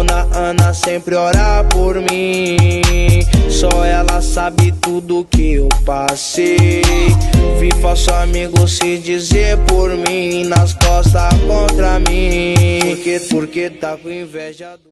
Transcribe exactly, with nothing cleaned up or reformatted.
dona Ana sempre ora por mim. Só ela sabe tudo que eu passei. Vi falso amigo se dizer por mim, nas costas contra mim. Porque, porque tá com inveja do...